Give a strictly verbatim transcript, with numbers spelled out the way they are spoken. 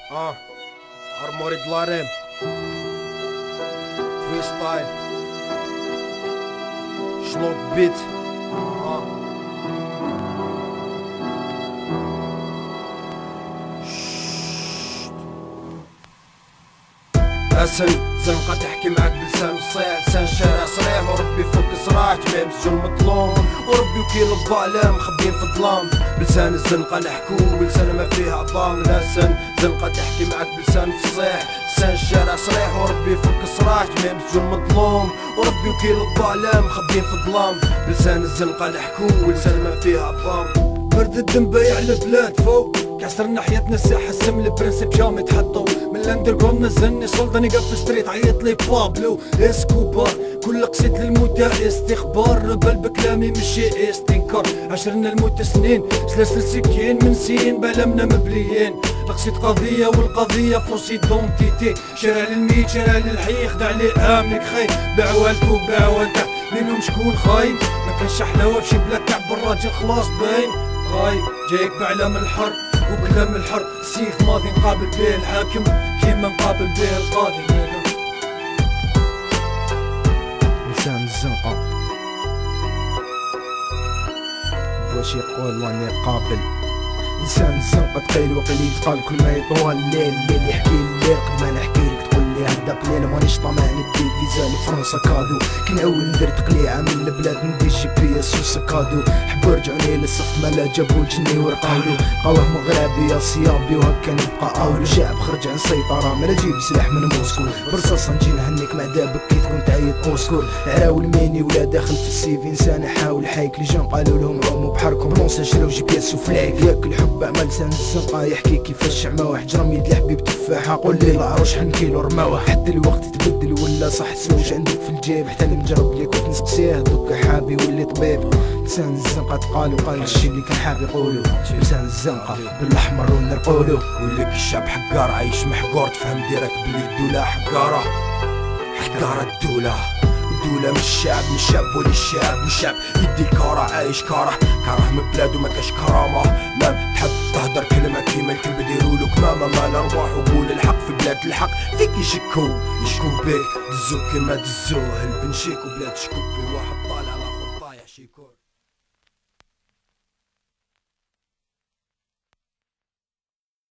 اه ارموري دلاريم فري ستايل شلوك بيت اه اسن زنقة تحكي معاك بلسان فصيح، لسان شارع صريح وربي فوق صراح جميع مسجون مظلوم، وربي وكيل الظالم مخبيين في الظلام. بلسان الزنقة نحكو ولسان ما فيه عظام. لسان زنقة تحكي معاك بلسان فصيح، لسان شارع صريح وربي فوق صراح جميع مسجون مظلوم، وربي وكيل الظالم مخبيين في الظلام. بلسان الزنقة نحكو ولسان ما فيه عظام. برد الدم بايع البلاد فوق كسرنا حياتنا الساحة السم البرنسيب جام يتحطوا من الاندرجراوند. نزلني سلطاني قف ستريت عيط لي بابلو اسكوبار، كل قصيد للموتى استخبار. ربل بكلامي مشي استنكار، عشرنا الموت سنين سلاسل سكين من سين بلمنا مبليين. لقصيد قضية والقضية فوسي دونتيتي، شارع للميت شارع للحي خدع لي امنك خاي. باع والدك وباع والدك منهم شكون خاين، ما كانش حلاوة بشي بلا كعب الراجل خلاص باين. غايب جايك بعلام الحرب وكلام الحرب، سيف ماضي نقابل بيه الحاكم كيما نقابل بيه القاضي. لسان الزنقة واش يقول راني قابل. لسان الزنقة تقيل وقيل يتقال كل ما يطول الليل. الليل يحكي الليل قد ما نحكي لك تقول لي هدا قليل. مانيش طمع ندي فيزا لفرنسا كادو، كنعول ندير تقليعة من البلاد ندي جي بي اس وسكادو. حبوا رجعوني للصف مالا جابو الجني ورقالو، قواه مغربي يا صيابي وهكا نبقى اولو. شعب خرج عن سيطرة مالا جيب سلاح من موسكو، برصاصة نجي نهنيك مع دابك كي تكون تعيط اوسكور. عراول ميني ولا داخل في السيفي انسان حاول حايك. لي جون قالوا لهم عوموا بحركم بلونسا شراو جي بي اس وفلايك. ياك الحب عمل لسان الزنقة يحكي كيفاش شعماوه. حجرم يد الحبيب تفاحة قول لي العروش حنكيلو رماوه. حتى الوقت تبدل ولا صح تسوج عندك في الجيب، حتى اللي مجرب ليك كنت نسقسيه دوك حابي ولي طبيب. لسان الزنقة تقال وقال الشي اللي كان حاب يقولو. لسان الزنقة بالاحمر ونرقولو. ولك الشعب حقار عايش محقور، تفهم ديرك بلي الدولة حقارة حقارة الدولة. الدولة مش الشعب من الشعب ولي الشعب من الشعب. يدي الكارة عايش كاره كاره من بلادو ما كاش كرامة. مام تحب تهدر كلمة كيما الكلب ديرولو كمامة. مال ارواح وقول الحق في بلاد الحق فيك يشكو يشكو بيك دزوك كيما دزوه البنشيك وبلاد شكوك بواحد طالع